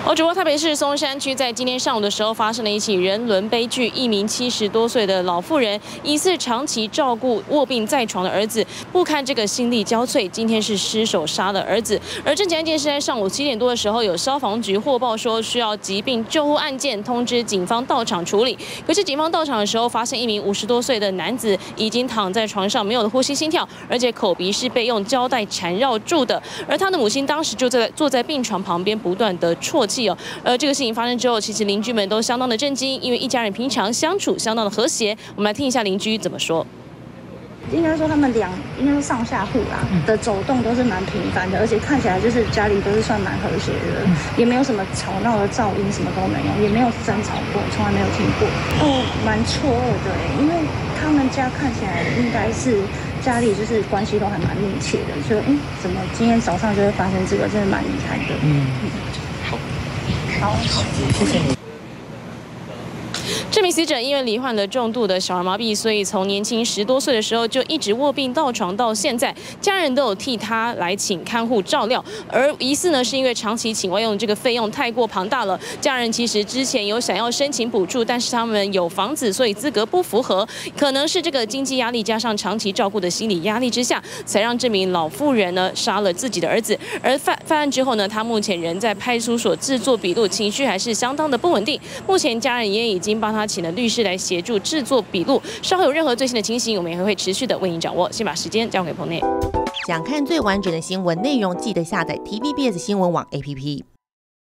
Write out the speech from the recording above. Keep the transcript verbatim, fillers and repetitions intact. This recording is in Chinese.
哦，主播台北市松山区在今天上午的时候发生了一起人伦悲剧，一名七十多岁的老妇人疑似长期照顾卧病在床的儿子，不堪这个心力交瘁，今天是失手杀了儿子。而这起案件是在上午七点多的时候，有消防局获报说需要疾病救护案件，通知警方到场处理。可是警方到场的时候，发现一名五十多岁的男子已经躺在床上，没有了呼吸心跳，而且口鼻是被用胶带缠绕住的。而他的母亲当时就在坐在病床旁边，不断的啜泣。 呃，这个事情发生之后，其实邻居们都相当的震惊，因为一家人平常相处相当的和谐。我们来听一下邻居怎么说。 应该说他们两，应该说上下户啦的走动都是蛮频繁的，而且看起来就是家里都是算蛮和谐的，也没有什么吵闹的噪音，什么都没有，也没有争吵过，从来没有听过。哦，蛮错愕的哎，因为他们家看起来应该是。 家里就是关系都还蛮密切的，就哎，怎么今天早上就会发生这个，真的蛮遗憾的。嗯，好，好，谢谢你。 这名死者因为罹患了重度的小儿麻痹，所以从年轻十多岁的时候就一直卧病到床到现在，家人都有替他来请看护照料。而疑似呢是因为长期请外佣这个费用太过庞大了，家人其实之前有想要申请补助，但是他们有房子，所以资格不符合。可能是这个经济压力加上长期照顾的心理压力之下，才让这名老妇人呢杀了自己的儿子。而犯犯案之后呢，他目前仍在派出所制作笔录，情绪还是相当的不稳定。目前家人也已经帮他 请了律师来协助制作笔录，稍后有任何最新的情形，我们也会持续的为您掌握。先把时间交给棚内。 想看最完整的新闻内容，记得下载 T V B S 新闻网 A P P。